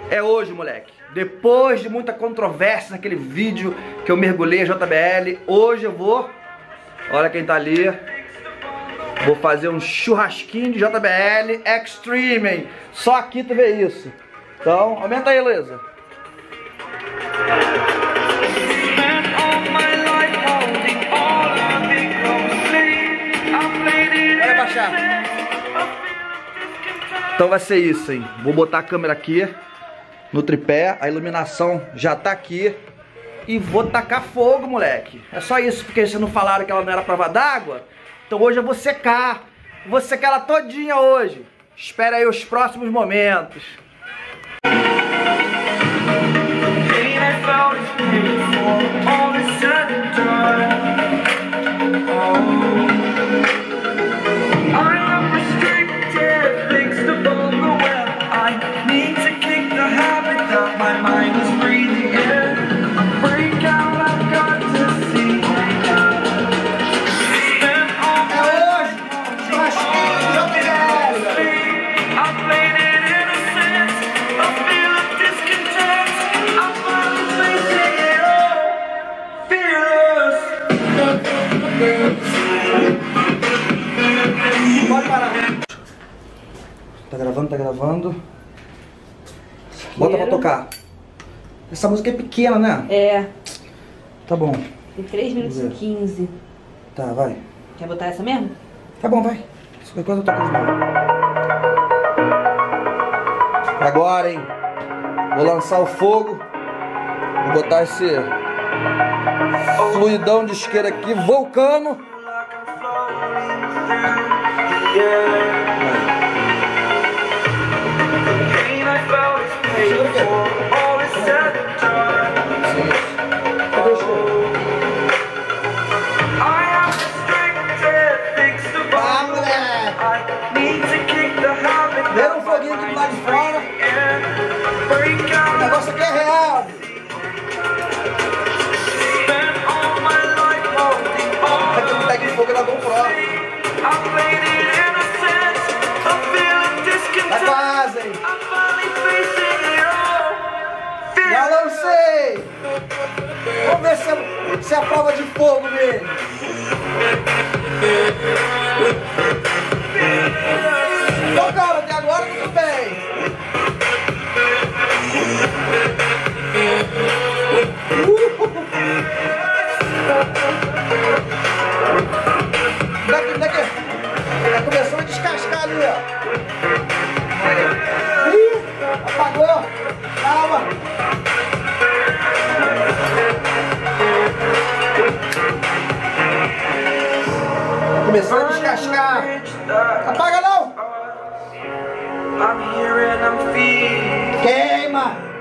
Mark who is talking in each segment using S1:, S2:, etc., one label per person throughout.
S1: é hoje, moleque. Depois de muita controvérsia naquele vídeo que eu mergulhei a JBL, hoje eu vou... Olha quem tá ali. Vou fazer um churrasquinho de JBL Extreme, hein? Só aqui tu vê isso. Então, aumenta aí, Luísa. Vai baixar. Então vai ser isso, hein? Vou botar a câmera aqui no tripé, a iluminação já tá aqui. E vou tacar fogo, moleque. É só isso, porque vocês não falaram que ela não era prova d'água. Então hoje eu vou secar. Vou secar ela todinha hoje. Espera aí os próximos momentos. Pode parar. Tá gravando, tá gravando. Bota pra tocar. Essa música é pequena, né?
S2: É.
S1: Tá bom.
S2: Tem 3 minutos e 15.
S1: Tá, vai.
S2: Quer botar essa mesmo?
S1: Tá bom, vai. Qualquer coisa eu toco de novo. Agora, hein? Vou lançar o fogo. Vou botar esse fluidão de isqueiro aqui, vulcano. Deram um foguinho aqui do lado de fora. O negócio aqui é real. Aqui não pega fogo da GoPro. Tá quase, hein? Já lancei. Vamos ver se é a prova de fogo mesmo. Então, cara, até agora tudo bem. Daqui. Já começou a descascar ali, ó. Ih, apagou. Calma. Começou a descascar. Apaga não. Queima.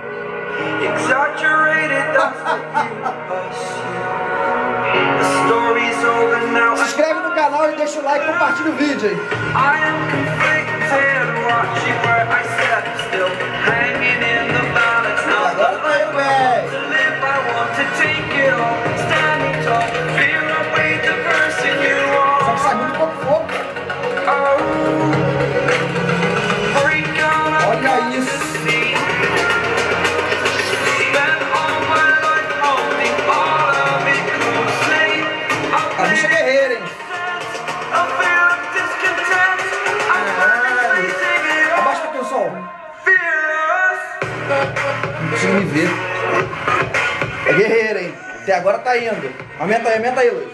S1: Se inscreve no canal e deixa o like e compartilha o vídeo aí. Agora vai, véi. Só que sai muito pouco fogo. Olha isso. A bicha é guerreira, hein? Abaixa um pouquinho o som. Não consigo me ver. É guerreira, hein? Até agora tá indo. Aumenta aí, Luiz.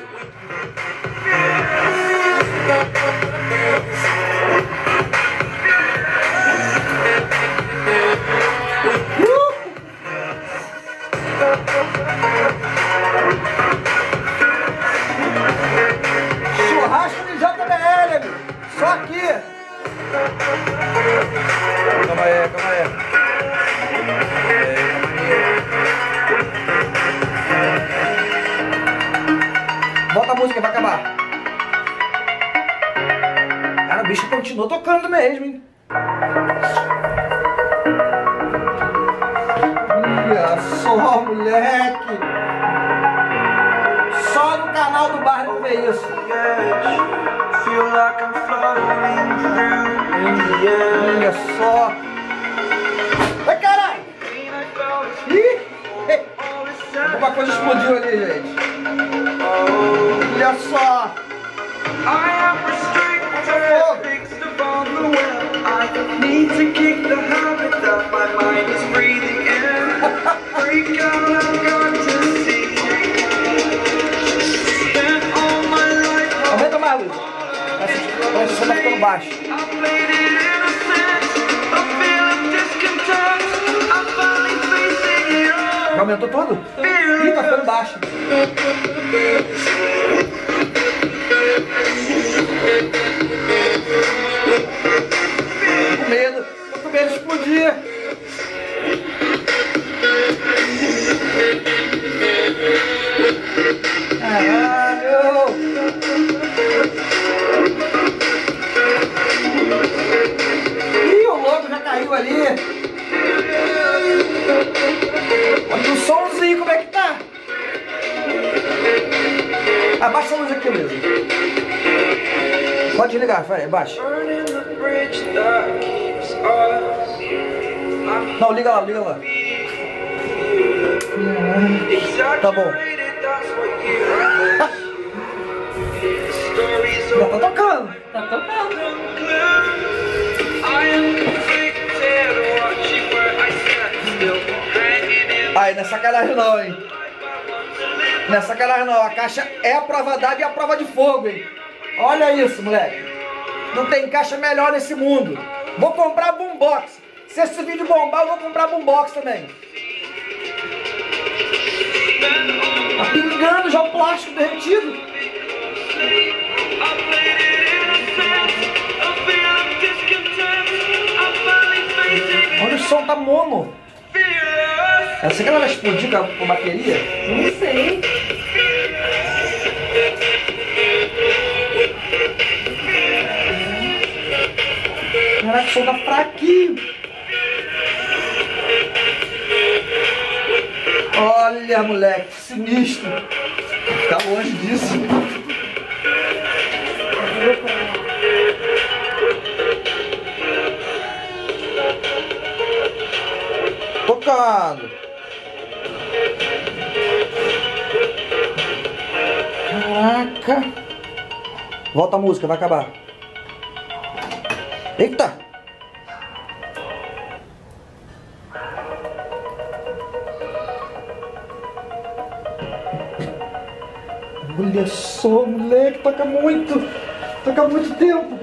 S1: Churrasco de JBL, amigo. Só aqui. Calma aí. Bota a música, vai acabar. Cara, o bicho continua tocando mesmo, hein? Olha só, moleque. Só no canal do bairro vê isso. Olha só. Vai, caralho. coisa explodiu ali, gente. Olha só. Aumenta mais, Luiz. Essa som tá ficando baixo. Já aumentou tudo? Ih, tá ficando baixo. Tô com medo de explodir. Caralho! Ih, o logo já caiu ali. Olha o somzinho, como é que tá? Abaixa a luz aqui mesmo. Pode desligar, vai, abaixa. Não, liga lá, liga lá. Tá bom. Já tá tocando.
S2: Tá tocando.
S1: Ai, não é sacanagem não, hein? Não é sacanagem não. A caixa é a prova d'água e a prova de fogo, hein? Olha isso, moleque. Não tem caixa melhor nesse mundo. Vou comprar boombox. Se esse vídeo bombar, eu vou comprar boombox também. Tá pingando já o plástico derretido. Olha o som, tá mono. Será que ela vai explodir com a bateria?
S2: Não sei.
S1: Caraca, o som tá fraquinho. Olha, moleque, sinistro. Tá longe disso. Tocando. Caraca. Volta a música, vai acabar. Eita. Olha só, moleque, toca muito tempo.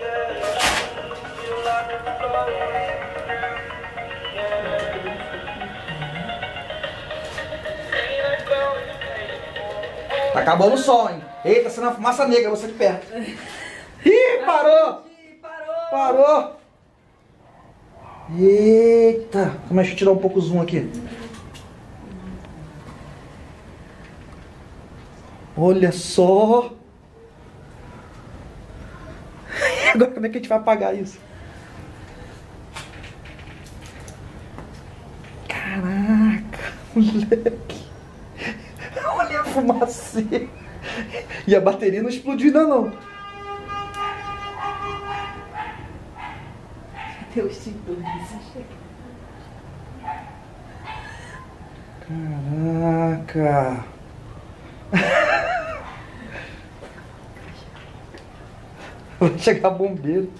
S1: Tá acabando o som, hein? Eita, sendo uma fumaça negra, você de perto. Ih, parou! Parou! Eita! Deixa eu tirar um pouco o zoom aqui. Olha só! Agora como é que a gente vai apagar isso? Caraca, moleque! Olha a fumaça! E a bateria não explodiu ainda não.
S2: Tem o extintor.
S1: Caraca! Vai chegar bombeiro.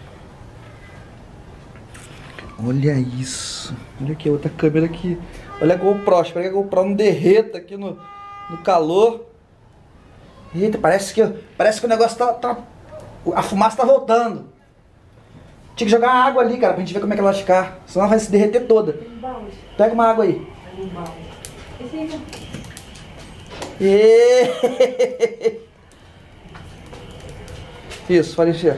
S1: Olha isso. Olha aqui a outra câmera aqui. Olha a GoPro. Espero que a GoPro não derreta aqui no calor. Eita, parece que o negócio tá... A fumaça tá voltando. Tinha que jogar água ali, cara, pra gente ver como é que ela vai ficar. Senão ela vai se derreter toda. Pega uma água aí.
S2: Esse aí,
S1: Isso, pode encher.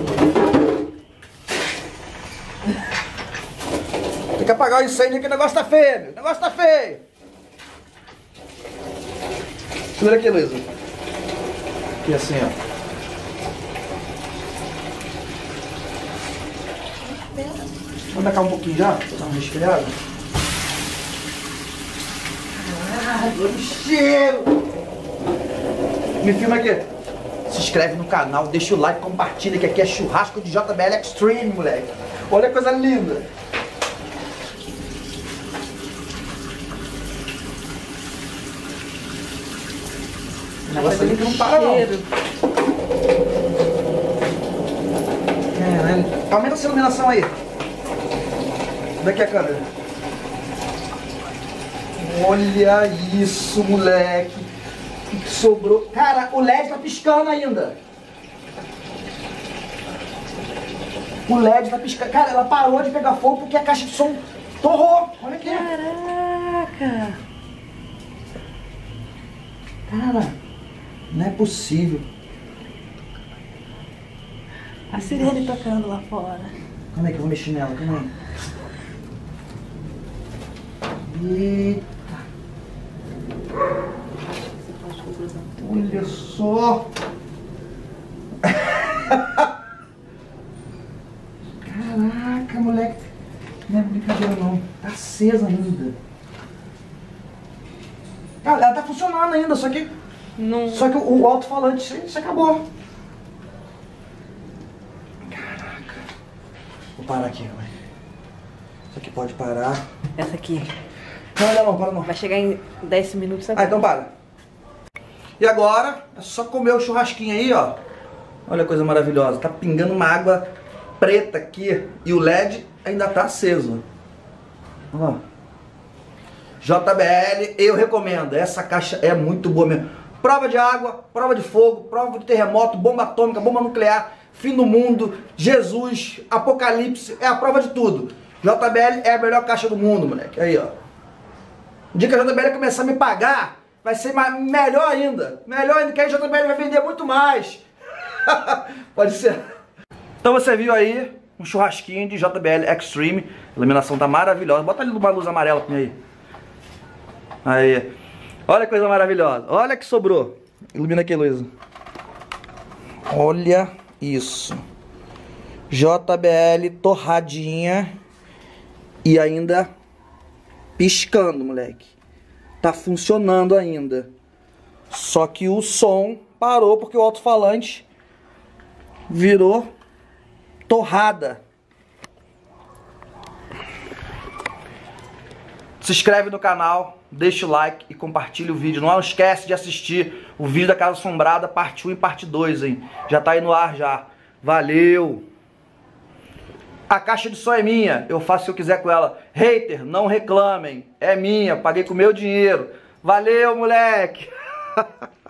S1: Tem que apagar o incêndio que o negócio tá feio, meu. O negócio tá feio. Segura aqui, Luísa. Aqui assim, ó. Vamos dar cá um pouquinho já? Dar uma respirada. Olha o cheiro! Me filma aqui. Se inscreve no canal, deixa o like, compartilha, que aqui é churrasco de JBL Extreme, moleque. Olha que coisa linda. O negócio ali que não para, não. Caralho. Aumenta essa iluminação aí. Daqui a câmera. Olha isso, moleque. O que sobrou? Cara, o LED tá piscando ainda. O LED tá piscando. Cara, ela parou de pegar fogo porque a caixa de som torrou. Olha aqui.
S2: Caraca.
S1: Cara, não é possível.
S2: A sirene tocando lá fora.
S1: Calma aí que eu vou mexer nela, calma aí. Eita. Olha só. Caraca, moleque. Não é brincadeira não. Tá acesa ainda. Cara, ela tá funcionando ainda, só que
S2: Não.
S1: o alto-falante se acabou. Caraca. Vou parar aqui, vai. Isso aqui pode parar.
S2: Essa aqui.
S1: Não, olha não, para não.
S2: Vai chegar em 10 minutos
S1: Ah,
S2: agora.
S1: então para. E agora, é só comer o churrasquinho aí, ó. Olha a coisa maravilhosa. Tá pingando uma água preta aqui. E o LED ainda tá aceso. Ó. JBL, eu recomendo. Essa caixa é muito boa mesmo. Prova de água, prova de fogo, prova de terremoto, bomba atômica, bomba nuclear, fim do mundo, Jesus, apocalipse. É a prova de tudo. JBL é a melhor caixa do mundo, moleque. Aí, ó. O dia que a JBL começar a me pagar, vai ser melhor ainda. Melhor ainda, que a JBL vai vender muito mais. Pode ser. Então você viu aí um churrasquinho de JBL Extreme. A iluminação tá maravilhosa. Bota ali uma luz amarela pra mim aí. Aí. Olha que coisa maravilhosa. Olha que sobrou. Ilumina aqui, Luísa. Olha isso. JBL torradinha. E ainda piscando, moleque. Tá funcionando ainda. Só que o som parou porque o alto-falante virou torrada. Se inscreve no canal, deixa o like e compartilha o vídeo. Não esquece de assistir o vídeo da Casa Assombrada, parte 1 e parte 2, hein? Já tá aí no ar já. Valeu! A caixa de som é minha, eu faço o que eu quiser com ela. Hater, não reclamem. É minha, paguei com o meu dinheiro. Valeu, moleque!